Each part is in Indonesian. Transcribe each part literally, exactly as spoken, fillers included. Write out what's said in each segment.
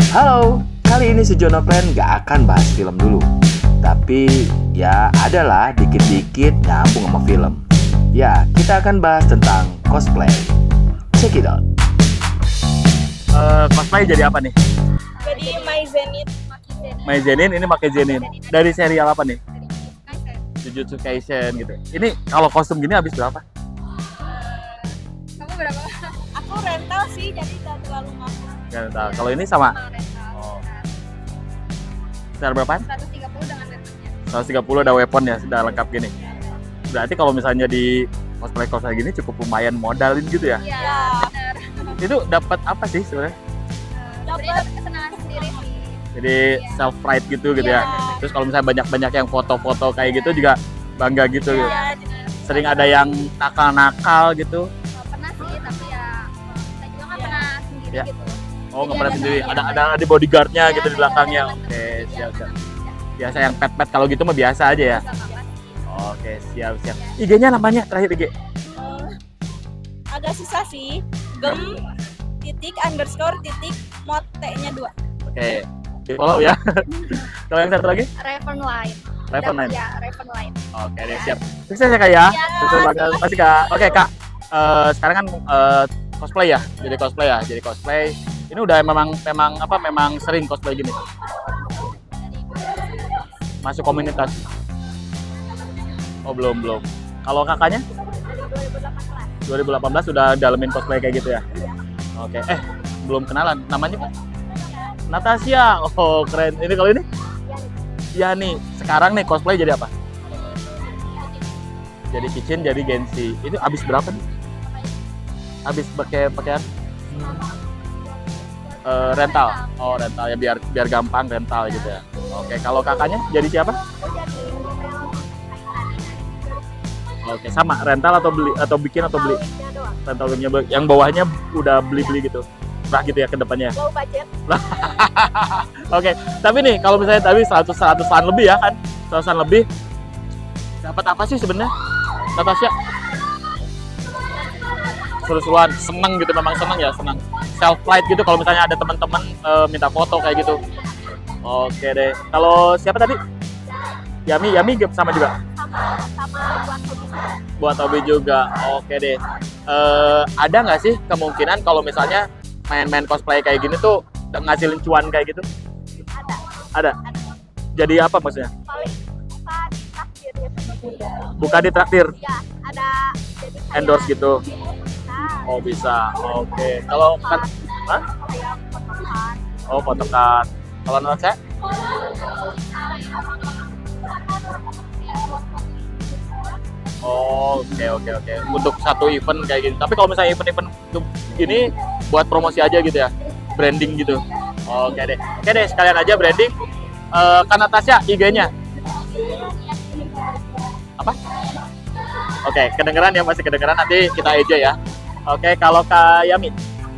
Halo, kali ini Sujono Plan gak akan bahas film dulu. Tapi ya adalah dikit-dikit nyambung sama film. Ya, kita akan bahas tentang cosplay. Check it out. Uh, cosplay jadi apa nih? Jadi My Zenith, Maki Zenith. My Zenin, ini pakai Zenin. Dari serial apa nih? Dari Kaisen. Jujutsu Kaisen gitu. Ini kalau kostum gini habis berapa? Kamu berapa? Aku rental sih, jadi gak terlalu mahal. Gak tahu. Kalau ini sama? Sama rental. Oh. Sekitar berapaan? seratus tiga puluh dengan weaponnya. seratus tiga puluh ada weapon ya, sudah lengkap gini. Berarti kalau misalnya di cosplay cosplay gini cukup lumayan modalin gitu ya? Iya, benar. Itu dapat apa sih sebenarnya? Dapat kesenangan sendiri sih. Jadi self pride gitu gitu ya. Iya. Terus kalau misalnya banyak-banyak yang foto-foto kayak gitu juga bangga gitu. Iya, gitu. dengan Sering ada yang nakal-nakal gitu. nggak pernah sih, tapi ya kita juga nggak pernah sendiri Ya. gitu. Oh, nggak Jadi pernah ada sendiri. teman Ada yang ada di bodyguardnya Iya, gitu di ada belakangnya. teman-teman Oke, sendiri siap yang siap. bisa. Biasa yang pet-pet kalau gitu mah biasa aja ya. Bisa apa sih? Oke, siap siap. I G-nya namanya terakhir I G. Eh, agak susah sih. Gem titik underscore titik mot T-nya dua. Oke. Di follow ya. Kalau yang satu lagi? Raven Line. Raven Line. Ya, Raven Line. Oke deh, siap. Sukses ya Kak ya. Iya, Sukses banget. Pasti Kak. Oke Kak. Eh, sekarang kan eh, cosplay ya. Jadi cosplay ya. Jadi cosplay. Ini udah memang memang apa? Memang sering cosplay gini. Masuk komunitas. Oh belum belum. Kalau kakaknya? dua ribu delapan belas sudah dalemin cosplay kayak gitu ya. Oke. Eh belum kenalan. Namanya Kak? Natasha. Oh keren. Ini kalau ini? Ya nih. Sekarang nih cosplay jadi apa? Jadi kitchen, jadi Gensi. Itu habis berapa nih? Habis pakai pakaian? Uh, rental. Oh rental ya biar biar gampang rental gitu ya. Oke. Kalau kakaknya jadi siapa? Oke, sama rental atau beli atau bikin atau beli? Rental punya yang bawahnya udah beli-beli gitu. Murah gitu ya ke depannya. Low budget. Oke, tapi nih kalau misalnya tadi seratus seratusan lebih ya kan, seratusan lebih. Dapat apa sih sebenarnya? Natasha? Seru-seruan, seneng gitu, memang seneng ya, seneng. Self pride gitu kalau misalnya ada teman-teman e, minta foto kayak gitu. Oke deh. Kalau siapa tadi? Yami, Yami sama juga. Sama sama buat hobi. Buat hobi juga. Oke deh. Eh, ada nggak sih kemungkinan kalau misalnya main-main cosplay kayak gini tuh ngasilin cuan kayak gitu? Ada. Ada. Jadi apa maksudnya? Paling suka di traktir gitu. Buka di traktir, Ya, ada jadi kayak endorse gitu. Nah, Oh bisa. Oke. Kalau kan, Hah? kayak potongan. Oh fotokan. Kalau menurut saya? Oh, oke oke oke. Untuk satu event kayak gitu. Tapi kalau misalnya event-event ini buat promosi aja gitu ya, branding gitu. Oke deh. Oke deh, sekalian aja branding. Eh, Kak Natasha, I G-nya apa? Oke, kedengeran ya, masih kedengeran, nanti kita aja ya. Oke, kalau Kak Yami.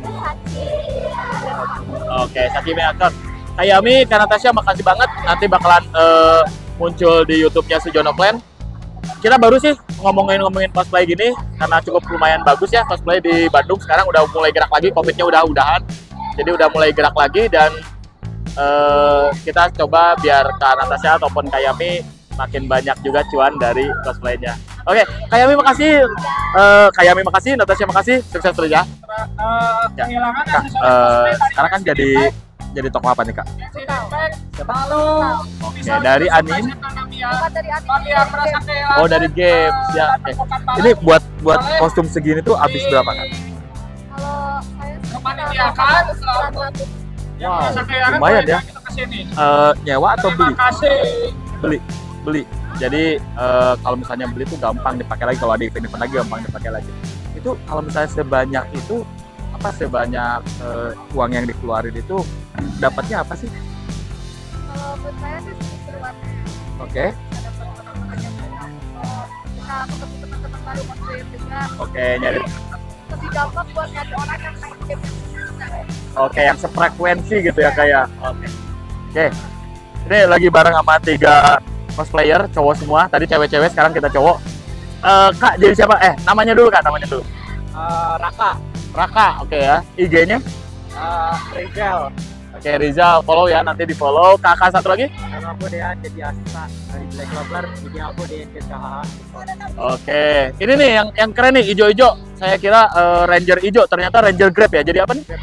Oke, Sakime account. Kak Yami, Kak Natasha, makasih banget. Nanti bakalan eh, muncul di YouTube-nya Sujono Plan. Kita baru sih ngomongin-ngomongin cosplay gini karena cukup lumayan bagus ya cosplay di Bandung. Sekarang udah mulai gerak lagi, Covid-nya udah udahan. Jadi udah mulai gerak lagi dan uh, kita coba biar Kak Natasha ataupun Kak Yami makin banyak juga cuan dari cosplaynya. Oke, Kak Yami makasih. Uh, Kak Yami makasih, Natasha makasih. Sukses terus ya. Uh, Ya. kehilangan Kak, aksesoris uh, cosplay sekarang kan tadi jadi Cinepek, jadi toko apa nih Kak? Cinepek, Siapa? lalu Oke, bisa dari juga anim. supply set Nanamia. Dari adik Bagi yang merasa kehilangan, Oh dari games uh, ya. dan Oke. menemukan barang Ini buat buat boleh kostum segini tuh habis berapa Kak? Kalau saya sih kepanitiaan selalu yang Wow, merasa kehilangan lumayan boleh ya. kita kesini. Uh, nyewa atau beli? Terima kasih. Beli, beli. Jadi uh, kalau misalnya beli tuh gampang dipakai lagi, kalau ada event-event lagi gampang dipakai lagi. Itu kalau misalnya sebanyak itu apa sebanyak uh, uang yang dikeluarin itu dapatnya apa sih? kalau menurut saya sih seruannya. Oke, Ada teman-teman yang bisa ketemu teman-teman baru cosplayer juga. oke nyari. Lebih gampang buat nyari orang yang main game. Oke, yang sefrekuensi gitu ya kayak. Oke. Oke. Ini lagi bareng sama tiga cosplayer, cowok semua. Tadi cewek-cewek, sekarang kita cowok. Eh, Kak, jadi siapa? Eh, namanya dulu Kak, namanya dulu. Uh, Raka, Raka, oke ya. I G-nya? uh, Rizal, Oke, Rizal follow ya, nanti di follow. Kakak satu lagi. Nama aku Dean jadi Asta dari Black Clover, jadi aku di N K H. Oke, ini nih yang yang keren nih, ijo-ijo. Saya kira eh, Ranger ijo, ternyata Ranger Grab ya. Jadi apa nih?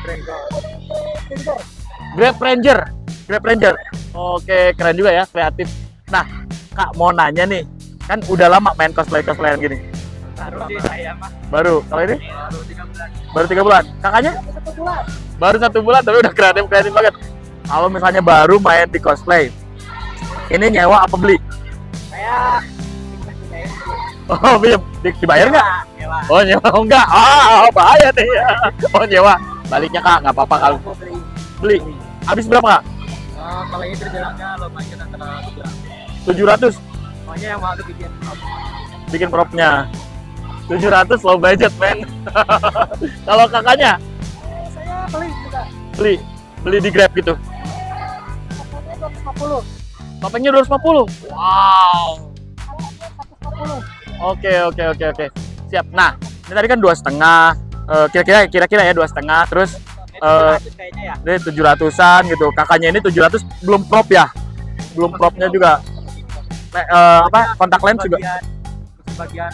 Grab Ranger. Grab Ranger. Oke, keren juga ya, kreatif. Nah, Kak mau nanya nih, kan udah lama main cosplay-cosplayan gini. Baru sih saya mah. Baru, kalau ini Baru tiga bulan. baru tiga bulan. Kakaknya? Satu bulan. Baru satu bulan, tapi udah kreatif-kreatif banget. Kalau misalnya baru main di cosplay, ini nyewa apa beli? Saya Oh, pinjam. Di- dibayar nggak? Nyewa. Oh, nyewa. Oh, enggak. Ah, bahaya nih ya. Oh, nyewa. Baliknya, Kak. Nggak apa-apa kalau Aku beli. beli. Habis berapa, Kak? Oh, kalau ini terbilangnya lumayan antara tiga. tujuh ratus Pokoknya yang mau aku bikin. bikin propnya. tujuh ratus low budget, men. Kalau kakaknya Saya beli juga. beli beli di Grab gitu. Pokoknya dua ratus lima puluh. Topengnya dua ratus lima puluh. Wow. seratus lima puluh. Oke, oke, oke, oke. Siap. Nah, ini tadi kan dua setengah. Eh, kira-kira kira-kira ya dua setengah. Terus Ini Eh, tujuh ratus kayaknya ya. ini tujuh ratusan gitu. Kakaknya ini tujuh ratus belum prop ya? Belum propnya juga. Eh, eh, apa? Kontak lens juga. Sebagian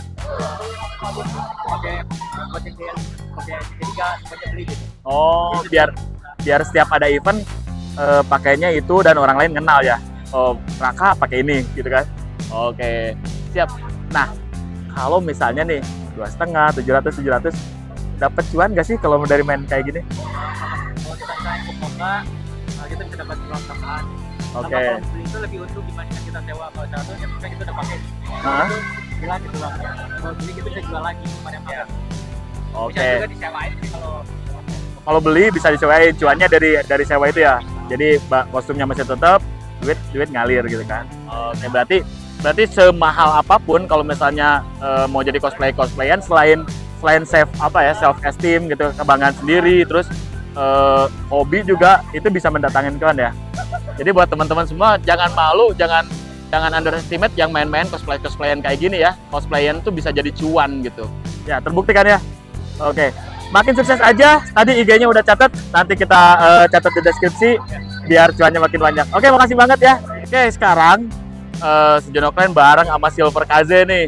pakai pakai pakai ketiga pakai beli gitu. Oh, biar biar setiap ada event eh, pakainya itu dan orang lain kenal ya. Oh, Raka pakai ini gitu kan. Oke, siap. Nah, kalau misalnya nih dua setengah, tujuh ratus, tujuh ratus, dapat cuan nggak sih kalau dari main kayak gini? Kalau kita main pembuka, nah kita bisa dapat uang tambahan. Oke. Sama kalau beli itu lebih untung dibandingkan kita sewa. Kalau satu kan kita kita udah pakai. Hah? Itu hilang gitu uangnya. Kalau beli kita bisa jual lagi kemarin makan. Bisa Oke. juga disewain sih kalau Kalau beli bisa disewain, cuannya dari dari sewa itu ya. Jadi ba- kostumnya masih tetap, duit duit ngalir gitu kan. Oke, berarti berarti semahal apapun kalau misalnya eh, mau jadi cosplay cosplayan selain selain self apa ya self esteem gitu, kebanggaan sendiri, terus eh, hobi juga itu bisa mendatangkan cuan ya. Jadi buat teman-teman semua jangan malu, jangan jangan underestimate yang main-main cosplay cosplayan kayak gini ya. Cosplayan tuh bisa jadi cuan gitu. Ya, terbukti kan ya? Oke. Makin sukses aja. Tadi I G-nya udah catat, nanti kita eh, catat di deskripsi biar cuannya makin banyak. Oke, makasih banget ya. Oke, sekarang eh Sejono Clan bareng sama Silver Kaze nih.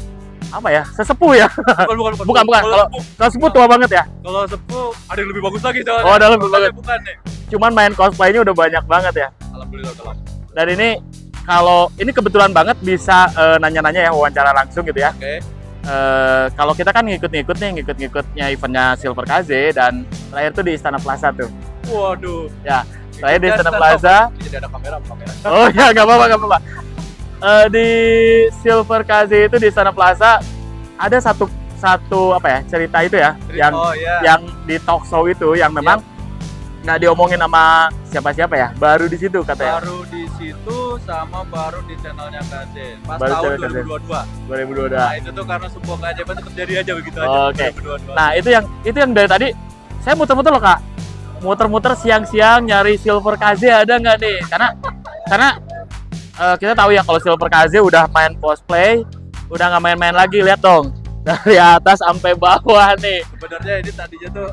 Apa ya? Sesepuh ya? Bukan, bukan, bukan. Bukan, bukan. Kalau kalau sepuh tua banget ya. Kalau sepuh ada yang lebih bagus lagi soalnya. Oh, ada lebih Bukan, bagus. Bukan nih. Cuman main cosplaynya udah banyak banget ya. Alhamdulillah kalau. Dan ini kalau ini kebetulan banget bisa eh, nanya-nanya ya, wawancara langsung gitu ya. Oke. Eh, kalau kita kan ngikut-ngikut nih, ngikut-ngikutnya eventnya Silver Kaze dan terakhir tuh di Istana Plaza tuh. Waduh. Ya, saya di Jadi Istana ada- Plaza. Jadi ada kamera, kamera. Oh ya, nggak apa-apa, nggak apa-apa. Eh, di Silver Kaze itu di Istana Plaza ada satu satu apa ya cerita itu ya, yang Oh iya. yang di talk show itu yang memang nggak diomongin sama siapa-siapa ya, baru di situ katanya. Baru di situ sama baru di channelnya Kaze. Pas Baru tahun channel dua ribu dua puluh dua. dua ribu dua puluh dua. Nah itu tuh karena sebuah keajaiban itu terjadi aja begitu aja. Oke. dua ribu dua puluh dua. Nah, itu yang itu yang dari tadi saya muter-muter loh, Kak. Muter-muter siang-siang nyari Silver Kaze ada nggak nih? Karena karena eh, kita tahu ya kalau Silver Kaze udah main cosplay, udah nggak main-main lagi. Lihat dong. Dari atas sampai bawah nih. Sebenarnya ini tadinya tuh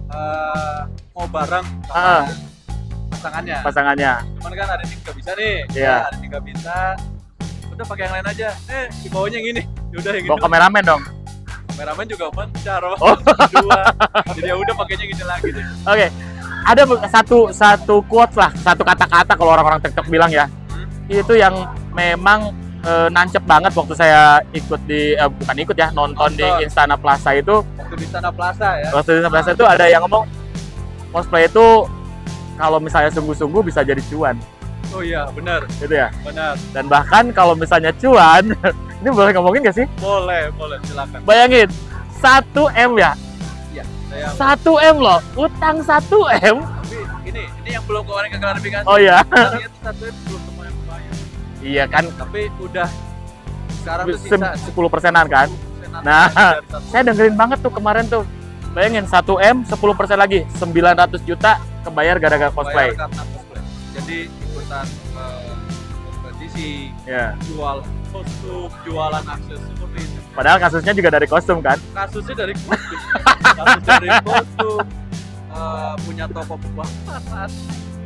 eh, mau bareng sama Ah. pasangannya. Pasangannya. Cuman kan hari ini nggak bisa nih. Iya. Ya, hari ini nggak bisa. Udah pakai yang lain aja. Eh, di bawahnya yang ini. Yaudah yang ini. Bawa kameramen dong. Kameramen juga mencar. Oh. Dua. Jadi ya udah pakainya gini lagi deh. Oke. Ada be- satu satu quotes lah, satu kata-kata kalau orang-orang TikTok bilang ya. Itu yang memang eh, nancep banget waktu saya ikut di eh, bukan ikut ya, nonton di Nonton. Istana Plaza itu. Waktu di Istana Plaza ya. Waktu di Istana Plaza itu ada yang ngomong cosplay itu kalau misalnya sungguh-sungguh bisa jadi cuan, Oh iya, benar, gitu ya. benar. Dan bahkan kalau misalnya cuan, ini boleh ngomongin gak sih? Boleh, boleh, silakan. Bayangin, satu M ya, Iya, saya. satu M loh, utang satu M. Tapi ini, ini yang belum kemarin ke klarifikasi. Oh iya, Ternyata itu satu itu belum semua yang bayar. iya kan, Tapi udah sekarang tuh sisa sepuluh persenan kan. persenan Nah, dari satu. saya dengerin banget tuh kemarin tuh. Bayangin satu M, sepuluh persen lagi, sembilan ratus juta kebayar gara-gara cosplay. Bayar karena cosplay. Jadi ikutan eh, kompetisi, Ya. jual kostum, jualan aksesoris. Padahal kasusnya juga dari kostum kan. Kasusnya dari kostum, kasus dari kostum, eh, punya toko pembahasan,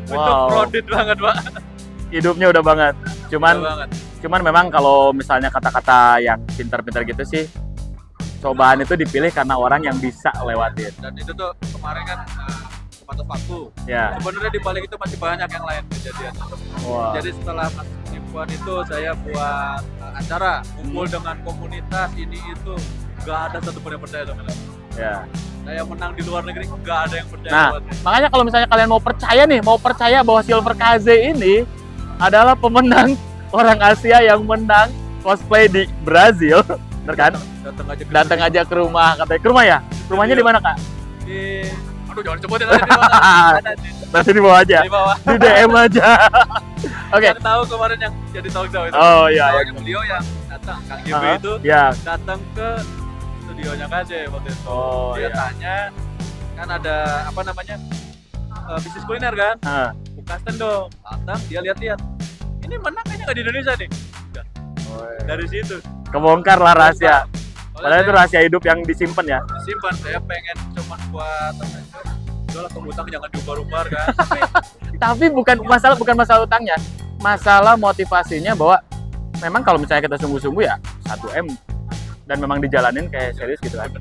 Itu Wow. crowded banget, Pak. Hidupnya udah banget. Cuman Udah banget. cuman memang kalau misalnya kata-kata yang pintar-pintar gitu sih, cobaan itu dipilih karena orang yang bisa lewatin. Dan itu tuh kemarin kan uh, sebatas waktu. Ya. Sebenarnya di balik itu masih banyak yang lain kejadian. Wah. Jadi setelah Mas Ipuan itu saya buat uh, acara kumpul dengan komunitas ini itu, nggak ada satupun yang percaya sama saya. Ya. Saya menang di luar negeri nggak ada yang percaya Nah, sama saya. makanya kalau misalnya kalian mau percaya nih, mau percaya bahwa Silver K Z ini adalah pemenang orang Asia yang menang cosplay di Brazil, bener kan? Datang aja ke Datang aja ke rumah, katanya ke rumah ya? Rumahnya di mana, Kak? di aduh jangan sebutin nanti di mana. Ada di, Nanti di bawah aja, di bawah. di D M aja. Oke. Kan tahu kemarin yang jadi talk show itu. Oh iya, Soalnya iya. beliau yang datang Kang G B Ah, itu ya. datang ke studionya K Z waktu itu. Oh, Dia iya. tanya kan ada apa namanya eh, bisnis kuliner kan, Ah. buka stand dong. Datang dia lihat-lihat. Ini menang kayaknya nggak di Indonesia nih. Udah, dari situ. Kebongkar lah rahasia. Padahal Padahal itu rahasia hidup yang disimpan ya. disimpan. Saya pengen cuma buat apa itu? Udahlah pengutang jangan diubar-ubar kan. Tapi Tapi bukan masalah bukan masalah utangnya, masalah motivasinya bahwa memang kalau misalnya kita sungguh-sungguh ya satu M dan memang dijalanin kayak serius gitu kan.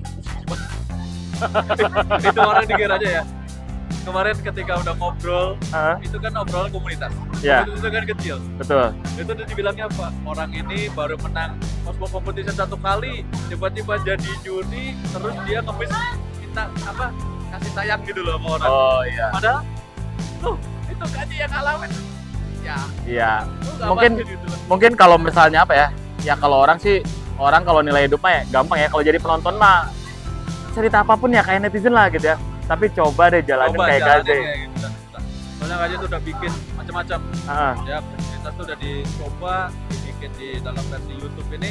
itu orang dikira aja ya. Kemarin ketika udah ngobrol, Ah, itu kan obrolan komunitas. Ya. Itu, itu kan kecil. betul. Itu tuh dibilangnya apa? Orang ini baru menang Cosmo Competition satu kali, tiba-tiba jadi juri, terus dia ngemis minta apa? Kasih sayang gitu loh sama orang. Oh iya. Padahal, tuh itu kan dia yang ngalamin. Ya, Iya. lu nggak Mungkin- pasti gitu loh. Mungkin kalau misalnya apa ya? Ya kalau orang sih orang kalau nilai hidup mah ya gampang ya. Kalau jadi penonton mah cerita apapun ya kayak netizen lah gitu ya. Tapi coba deh jalanin Coba kayak jalanin K Z. kayak gitu kan. Soalnya K Z tuh udah bikin macam-macam. Ah, Ya, kita tuh udah dicoba dibikin di dalam versi YouTube ini.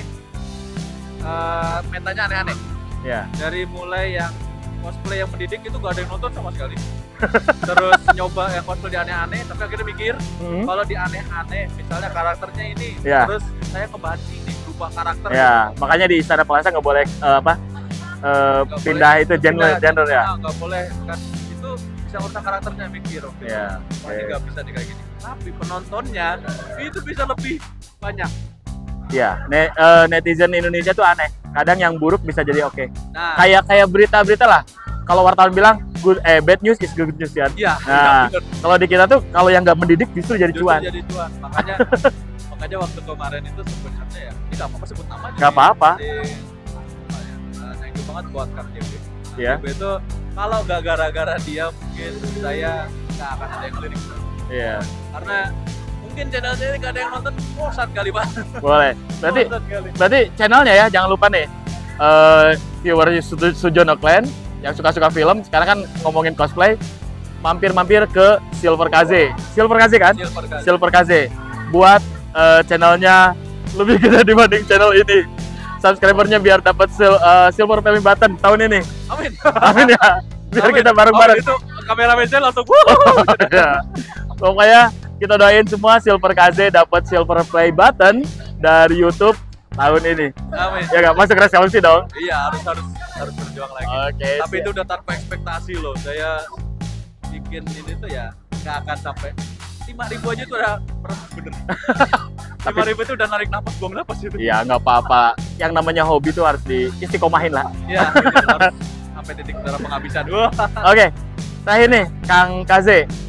eh, metanya aneh-aneh. ya. Dari mulai yang cosplay yang mendidik itu gak ada yang nonton sama sekali. Terus nyoba yang cosplay di aneh-aneh, tapi akhirnya mikir Hmm. kalau di aneh-aneh, misalnya karakternya ini, Ya. terus saya kebanci nih berubah karakter. Ya, makanya di Istana Penguasa nggak boleh eh, apa? eh, Nggak pindah boleh- itu genre pindah, genre ya. ah, nggak boleh kan itu bisa urusan karakternya mikir. Oke. Ya. Wah, ini nggak bisa di kayak gini. Tapi penontonnya itu bisa lebih banyak. Ya, ne- eh, netizen Indonesia tuh aneh. Kadang yang buruk bisa jadi oke. Nah, Kayak kayak berita-berita lah. Kalau wartawan bilang good eh bad news is good news kan. iya, Nah, bener. kalau di kita tuh kalau yang nggak mendidik justru jadi Justru cuan. jadi cuan. Makanya makanya waktu kemarin itu sebenarnya ya, ini nggak apa-apa sebut nama aja. Nggak di- apa-apa. di- apa ya, eh, thank you banget buat Kang J B. Ya. J B itu kalau nggak gara-gara dia mungkin saya nggak akan ada yang lirik. Iya, Karena mungkin channel saya nggak ada yang nonton, bosan kali banget. boleh. Berarti Bosan kali. berarti channelnya ya jangan lupa nih. Eh viewer Su- Sujono Clan yang suka-suka film sekarang kan ngomongin cosplay, mampir-mampir ke Silver K Z. Silver K Z kan? Silver kali. Silver K Z. Buat eh, channelnya lebih gede dibanding channel ini. Subscribernya biar dapat sil- eh, Silver Family Button tahun ini. Amin. Amin ya. Biar Amin. kita bareng-bareng. Amin, itu kameramen saya langsung Ya. Pokoknya kita doain semua Silver K Z dapat Silver Play Button dari YouTube tahun ini. Amin. Ya nggak masuk resolusi dong. Iya, harus harus harus berjuang lagi. Oke. Tapi itu udah tanpa ekspektasi loh. Saya bikin ini tuh ya nggak akan sampai lima ribu aja tuh udah bener. lima ribu itu udah narik napas, buang napas itu. Iya nggak apa-apa. Yang namanya hobi tuh harus diistiqomahin lah. Iya, itu harus sampai titik darah penghabisan. Wah. Oke. Terakhir nih Kang K Z.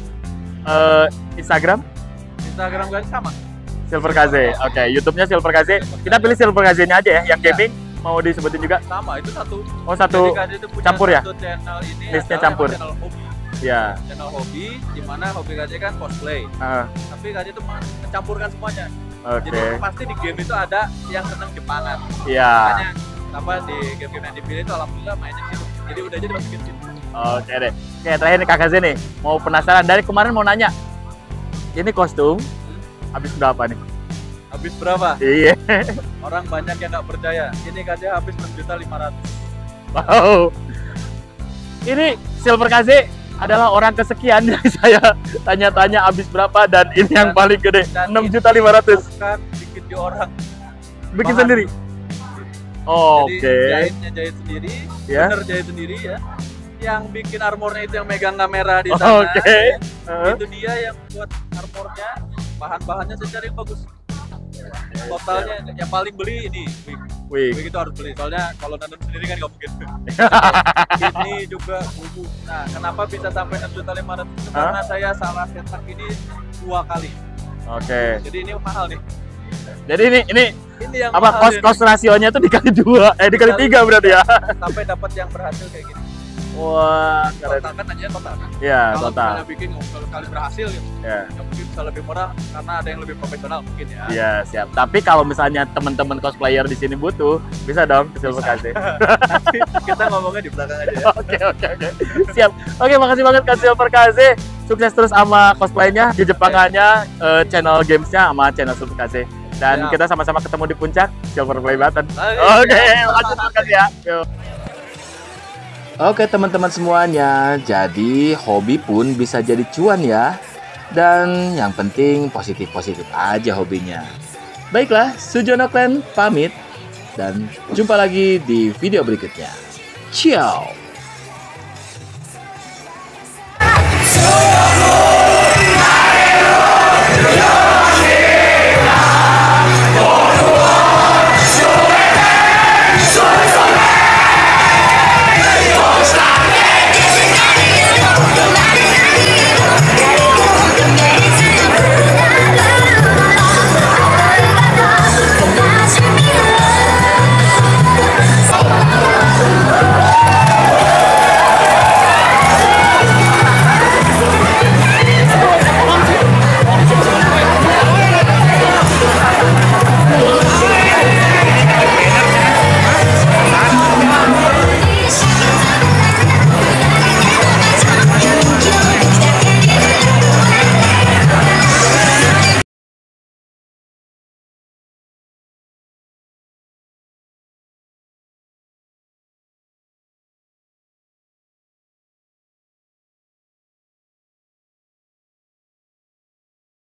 Eh, Instagram Instagram kan sama. Silver K Z. Oke, YouTube-nya Silver K Z. Kita pilih Silver K Z-nya aja ya. Yang gaming mau disebutin juga. Sama, itu satu. Oh satu. Jadi K Z itu punya campur ya? satu channel ini Listnya adalah campur. channel hobi. Ya. Channel hobi di mana hobi K Z kan cosplay. Ah, Tapi K Z itu mencampurkan semuanya. Oke. Jadi pasti di game itu ada yang senang Jepangan. Iya. Makanya apa di game-game yang dipilih itu alhamdulillah mainnya situ. Jadi udah aja dimasukin situ. Oke deh. Oke, terakhir nih Kak K Z nih. Mau penasaran dari kemarin mau nanya. Ini kostum habis berapa nih? Habis berapa? Iya. Orang banyak yang nggak percaya. Ini K Z habis enam juta lima ratus. Wow. Ini Silver K Z adalah orang kesekian yang saya tanya-tanya habis berapa dan ini yang paling gede Dan enam ini juta lima ratus. Bukan bikin di orang. Bikin bahan. sendiri. Oke. Jadi jahitnya jahit sendiri, Ya. bener jahit sendiri ya. Yang bikin armornya itu yang megang kamera di sana. Oke. Heeh. Itu dia yang buat armornya, bahan-bahannya secara yang bagus. Totalnya yang paling beli ini Wig. Wih. Wig itu harus beli. Soalnya kalau nanam sendiri kan nggak mungkin. Ini juga bumbu. Nah, kenapa bisa sampai enam juta lima ratus ribu? Karena saya salah cetak ini dua kali. Oke. Jadi ini mahal nih. Jadi ini ini Ini yang apa mahal kos ini. kos rasionya tuh dikali dua, eh dikali tiga berarti ya. Sampai dapat yang berhasil kayak gini. Wah, keren. Total kan aja total kan. Iya, Kalau total. misalnya bikin kalau kali berhasil gitu, Ya. ya mungkin bisa lebih murah karena ada yang lebih profesional mungkin ya. Iya, siap. Tapi kalau misalnya teman-teman cosplayer di sini butuh, bisa dong ke Silver Kaze. Nanti kita ngomongnya di belakang aja ya. Oke, oke, oke. Siap. Oke, makasih banget Kak Silver Kaze. Sukses terus sama cosplaynya, di Jepangannya, eh, channel gamesnya sama channel Silver Kaze. Dan Siap. kita sama-sama ketemu di puncak Silver Play Button. Oke, Oke, siap. makasih banget ya. Yuk. Oke teman-teman semuanya, jadi hobi pun bisa jadi cuan ya. Dan yang penting positif-positif aja hobinya. Baiklah, Sujono Clan pamit. Dan jumpa lagi di video berikutnya. Ciao!